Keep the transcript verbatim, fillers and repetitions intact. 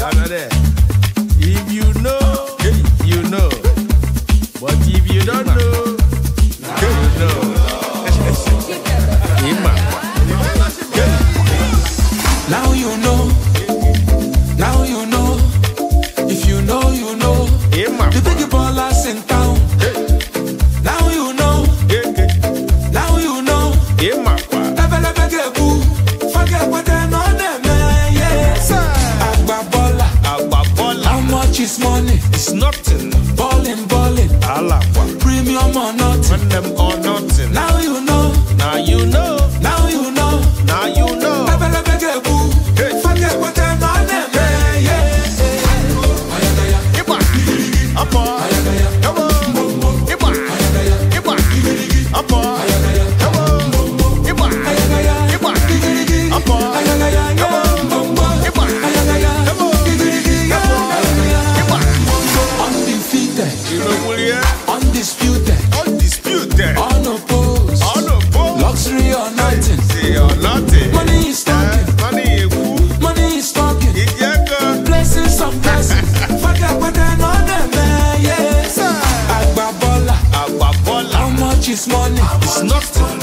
Another. If you know, you know. But if you don't know, you know. Now you know. Now you know. If you know, you know. The big ballers in town. Now you know. Now you know. Forget what they're on them, yes. Agba Baller. Agba Baller. How much is money? It's nothing. Balling, balling. Alakwa. Premium or nothing. When them or nothing. Now you know. Now you know. Now you know. Now you know. Forget what they're on them, yes. Iba. Apa. Come on. Iba. Iba. Apa. Come on. Iba. Iba. Apa. Come on. Iba. Come on. Undefeated. You know what, yeah? Undisputed. Undisputed. Unopposed. Unopposed. Luxury or nothing. See or nothing. Money is talking. Money is cool. Money is talking. It's your girl. Blessings of blessings. Forget what they're on them, yes. Agba Baller. Agba Baller. How much is money? It's nothing.